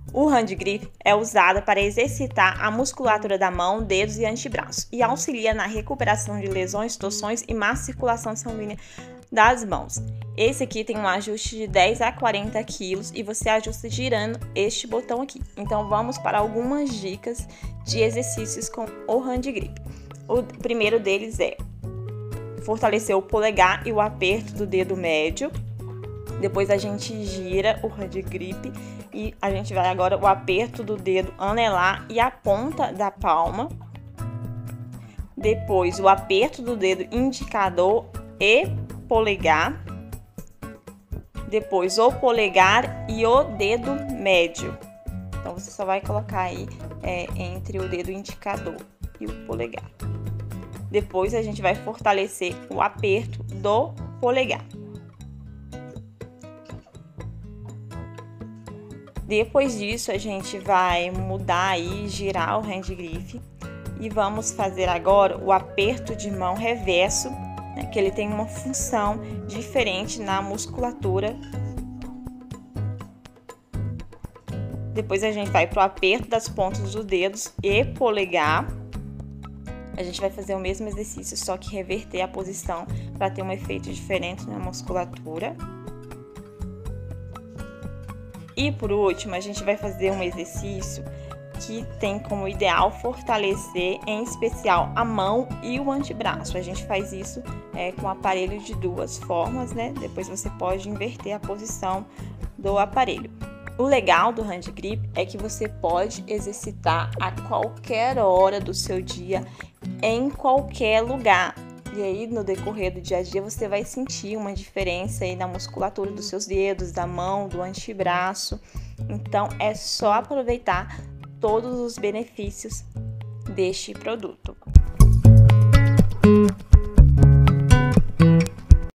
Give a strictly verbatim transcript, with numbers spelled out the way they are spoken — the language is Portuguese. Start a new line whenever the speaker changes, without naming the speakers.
O hand grip é usado para exercitar a musculatura da mão, dedos e antebraço e auxilia na recuperação de lesões, torções e má circulação sanguínea das mãos. Esse aqui tem um ajuste de dez a quarenta quilos e você ajusta girando este botão aqui. Então vamos para algumas dicas de exercícios com o hand grip. O primeiro deles é fortalecer o polegar e o aperto do dedo médio. Depois a gente gira o hand grip e a gente vai agora o aperto do dedo anelar e a ponta da palma. Depois o aperto do dedo indicador e polegar. Depois o polegar e o dedo médio. Então você só vai colocar aí é, entre o dedo indicador e o polegar. Depois a gente vai fortalecer o aperto do polegar. Depois disso, a gente vai mudar aí, girar o hand grip e vamos fazer agora o aperto de mão reverso, né, que ele tem uma função diferente na musculatura. Depois a gente vai para o aperto das pontas dos dedos e polegar. A gente vai fazer o mesmo exercício, só que reverter a posição para ter um efeito diferente na musculatura. E por último, a gente vai fazer um exercício que tem como ideal fortalecer, em especial, a mão e o antebraço. A gente faz isso é, com o aparelho de duas formas, né? Depois você pode inverter a posição do aparelho. O legal do hand grip é que você pode exercitar a qualquer hora do seu dia, em qualquer lugar. E aí, no decorrer do dia a dia, você vai sentir uma diferença aí na musculatura dos seus dedos, da mão, do antebraço. Então, é só aproveitar todos os benefícios deste produto.